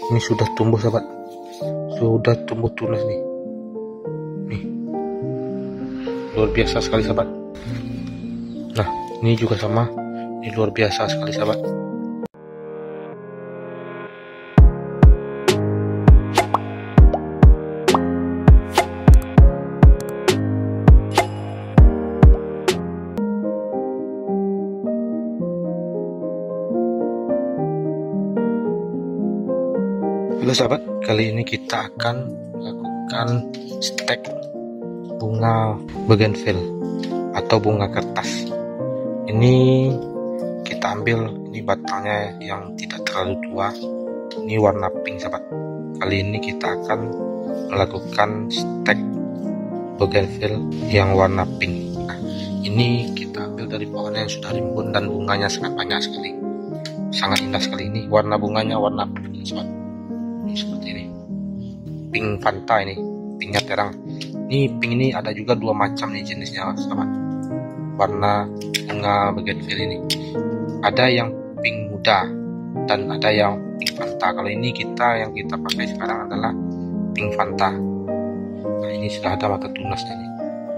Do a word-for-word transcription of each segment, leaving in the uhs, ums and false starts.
Ini sudah tumbuh sahabat, sudah tumbuh tunas nih. Nih, luar biasa sekali sahabat. Nah, ini juga sama, ini luar biasa sekali sahabat. Halo sahabat, kali ini kita akan melakukan stek bunga bougainville atau bunga kertas. Ini kita ambil, ini batangnya yang tidak terlalu tua, ini warna pink sahabat. Kali ini kita akan melakukan stek bougainville yang warna pink. Nah, ini kita ambil dari pohon yang sudah rimbun dan bunganya sangat banyak sekali, sangat indah sekali. Ini warna bunganya warna pink sahabat. Ini seperti ini, pink Fanta, ini pinknya terang. Ini pink ini ada juga dua macam nih jenisnya sahabat, warna bunga bougainville ini. Ada yang pink muda dan ada yang pink Fanta. Kalau ini kita yang kita pakai sekarang adalah pink Fanta. Nah, ini sudah ada mata tunasnya nih.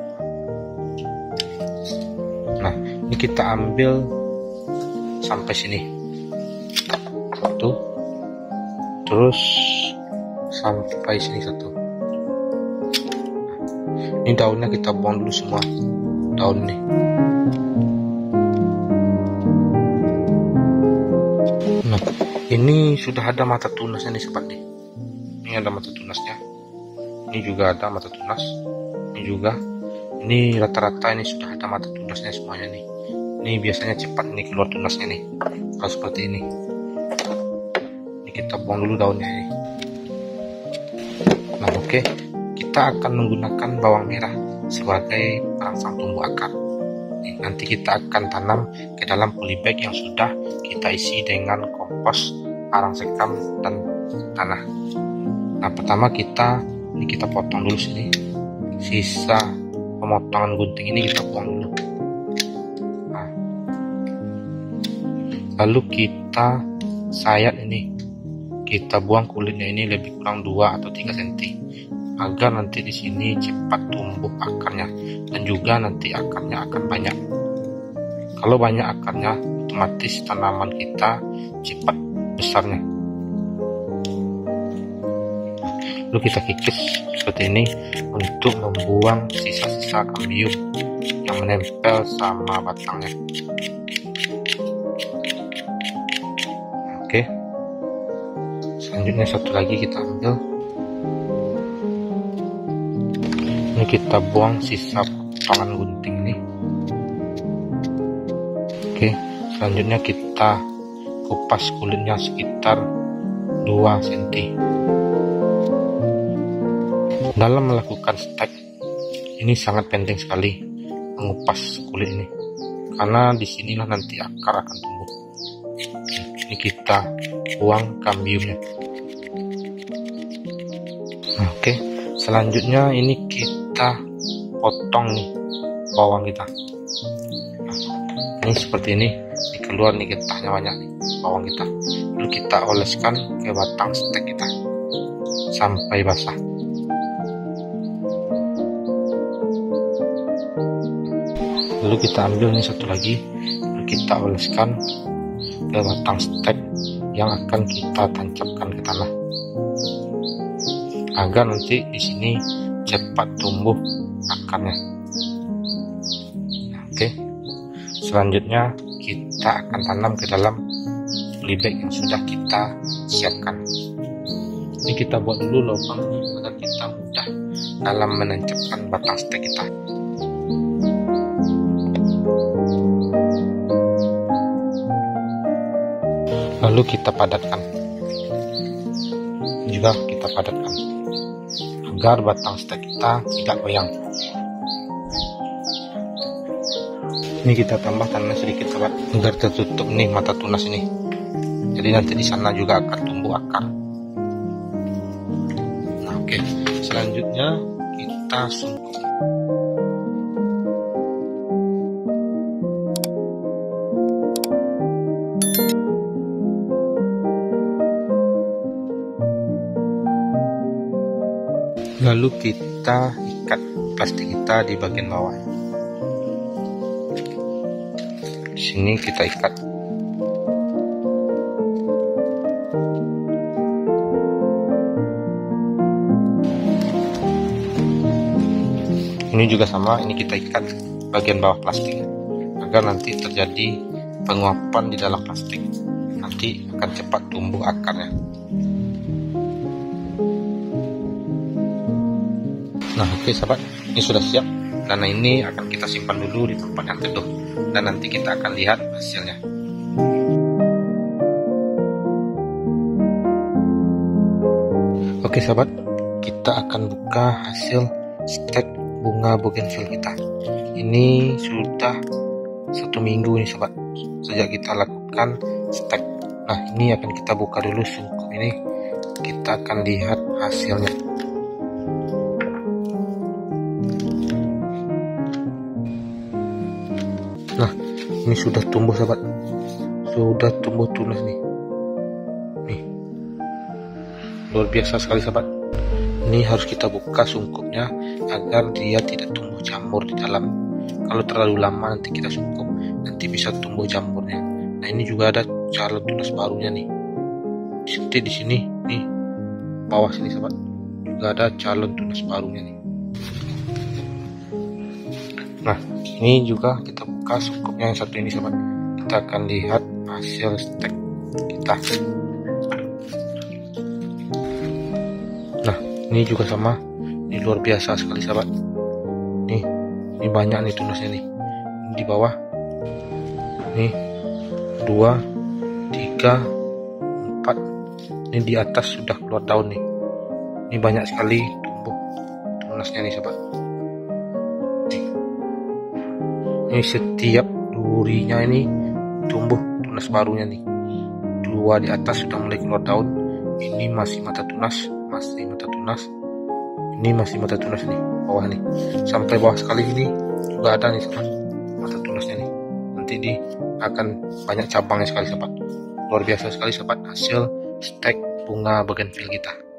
Nah, ini kita ambil sampai sini satu, terus sampai sini satu. Ini daunnya kita buang dulu semua, daun nih. Nah, ini sudah ada mata tunasnya nih sobat nih. Ini ada mata tunasnya, ini juga ada mata tunas, ini juga. Ini rata-rata ini sudah ada mata tunasnya semuanya nih. Ini biasanya cepat nih keluar tunasnya nih kalau seperti ini. Ini kita buang dulu daunnya ini. Nah, oke, okay. Kita akan menggunakan bawang merah sebagai perangsang tumbuh akar. Nih, nanti kita akan tanam ke dalam polybag yang sudah kita isi dengan kompos, arang sekam, dan tanah. Nah, pertama kita ini kita potong dulu sini, sisa pemotongan gunting ini kita buang dulu. Nah, lalu kita sayat ini, kita buang kulitnya ini lebih kurang dua atau tiga sentimeter agar nanti di sini cepat tumbuh akarnya dan juga nanti akarnya akan banyak. Kalau banyak akarnya, otomatis tanaman kita cepat besarnya. Lalu kita kikis seperti ini untuk membuang sisa-sisa kambium yang menempel sama batangnya. Oke, selanjutnya satu lagi kita ambil. Ini kita buang sisa potongan gunting ini. Oke, selanjutnya kita kupas kulitnya sekitar dua sentimeter. Dalam melakukan stek ini sangat penting sekali mengupas kulit ini, karena disinilah nanti akar akan tumbuh. Ini kita buang kambiumnya. Nah, oke, selanjutnya ini kita potong nih bawang kita. Nah, ini seperti ini, ini keluar nih getahnya banyak nih bawang kita. Lalu kita oleskan ke batang stek kita sampai basah. Lalu kita ambil nih satu lagi, lalu kita oleskan ke batang stek yang akan kita tancapkan ke tanah agar nanti di sini cepat tumbuh akarnya. Oke, selanjutnya kita akan tanam ke dalam polybag yang sudah kita siapkan. Ini kita buat dulu lubang agar kita mudah dalam menancapkan batang stek kita. Lalu kita padatkan, juga kita padatkan agar batang stek kita tidak goyang. Ini kita tambah tanah sedikit sobat agar tertutup nih mata tunas ini. Jadi nanti di sana juga akan tumbuh akar. Nah, oke, selanjutnya kita sungkup. Lalu kita ikat plastik kita di bagian bawah. Di sini kita ikat. Ini juga sama, ini kita ikat bagian bawah plastik agar nanti terjadi penguapan di dalam plastik. Nanti akan cepat tumbuh akarnya. Nah, oke okay, sahabat, ini sudah siap. Dan ini akan kita simpan dulu di tempat yang teduh. Dan nanti kita akan lihat hasilnya. Oke okay, sahabat, kita akan buka hasil stek bunga bougainville kita. Ini sudah satu minggu ini sahabat, sejak kita lakukan stek. Nah, ini akan kita buka dulu sungkup ini. Kita akan lihat hasilnya. Nah, ini sudah tumbuh sahabat, sudah tumbuh tunas nih. Nih, luar biasa sekali sahabat. Ini harus kita buka sungkupnya agar dia tidak tumbuh jamur di dalam. Kalau terlalu lama nanti kita sungkup, nanti bisa tumbuh jamurnya. Nah, ini juga ada calon tunas barunya nih. Seperti di sini, nih bawah sini sahabat, juga ada calon tunas barunya nih. Nah, ini juga kita buka sungkupnya yang satu ini sahabat. Kita akan lihat hasil stek kita. Nah, ini juga sama, ini luar biasa sekali sahabat. Nih, ini banyak nih tunasnya nih. Ini di bawah, nih dua, tiga, empat. Ini di atas sudah keluar daun nih. Ini banyak sekali tumbuh tunasnya nih sahabat. Nih. Ini setiap durinya ini tumbuh tunas barunya nih. Dua di atas sudah mulai keluar daun. Ini masih mata tunas, masih mata tunas. Ini masih mata tunas nih, bawah nih. Sampai bawah sekali ini juga ada nih sahabat, mata tunasnya nih. Nanti di akan banyak cabangnya sekali sahabat. Luar biasa sekali sahabat hasil stek bunga bougainville kita.